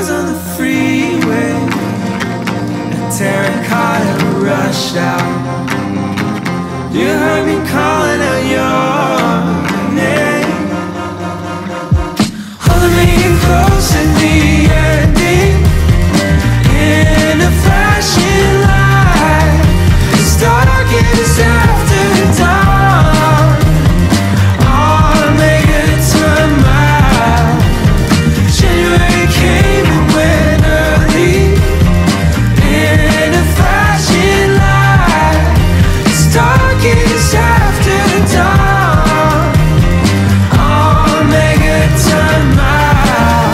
cars on the freeway, a terracotta rushed out. You heard me calling out your name, holding me close in the ending. In a flashing light, it's dark and it's after dawn. On Megaton mile, January came and went early. In a flashing light, it's dark and it's after dawn. On Megaton mile.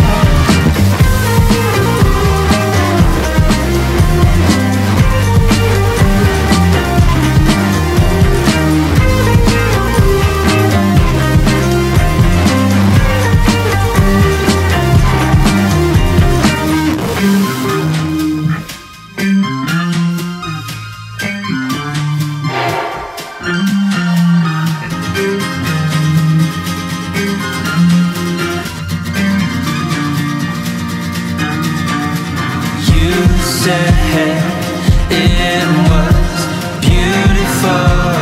You said it was beautiful.